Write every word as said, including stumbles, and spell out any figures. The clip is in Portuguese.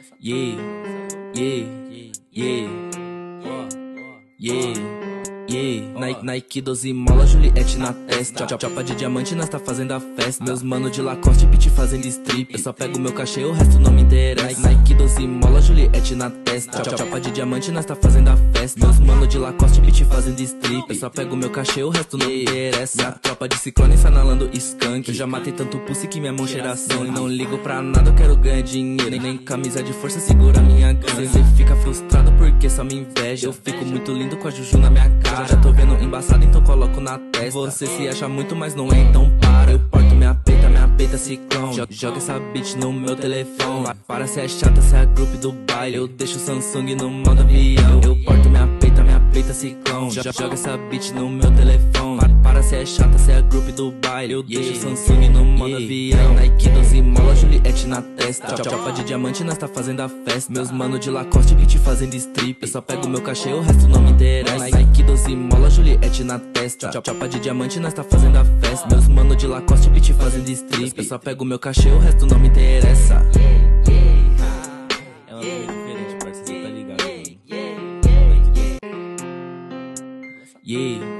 Yeah, yeah, yeah, yeah, yeah. Nike, Nike doze mola, Juliette na testa. Chapa de diamante, nós tá fazendo a festa. Meus mano de Lacoste, beat fazendo strip. Eu só pego meu cachê, o resto não me interessa. Nike doze mola, Juliette na testa. Chapa de diamante, nós tá fazendo a festa. Meus mano de Lacoste, beat fazendo strip. Eu só pego meu cachê, o resto não me interessa. Minha tropa de ciclone sanalando skunk. Eu já matei tanto pussy que minha mão cheira sangue. Não ligo pra nada, eu quero ganhar dinheiro. Nem, nem camisa de força segura minha grana. Cê fica frustrado porque só me inveja. Eu fico muito lindo com a juju na minha cara. Já tô vendo embaçado, então coloco na testa. Você se acha muito, mas não é, então para. Eu porto minha peita, minha peita ciclone. Joga, joga essa bitch no meu telefone. Para, cê é chata, cê é group do baile. Eu deixo o Samsung no modo avião. Eu porto minha peita, minha peita ciclone. Joga, joga essa bitch no meu telefone. Para, cê é chata, cê é group do baile. Eu deixo o Samsung no modo avião. Nike doze mola, Juliette na testa. Chapa de diamante, nós tá fazendo a festa. Meus mano de Lacoste, beat fazendo strip. Eu só pego meu cachê, o resto não me interessa. Nike doze mola, Juliette na testa. Chapa de diamante, nós tá fazendo a festa. Meus mano de Lacoste, beat fazendo strip. Eu só pego meu cachê, o resto não me interessa. É uma coisa diferente, parceiro, tá ligado? Yeah.